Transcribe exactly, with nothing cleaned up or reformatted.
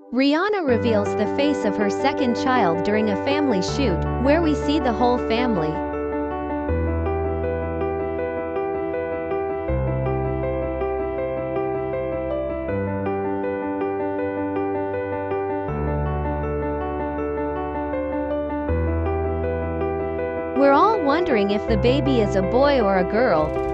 Rihanna reveals the face of her second child during a family shoot, where we see the whole family. We're all wondering if the baby is a boy or a girl,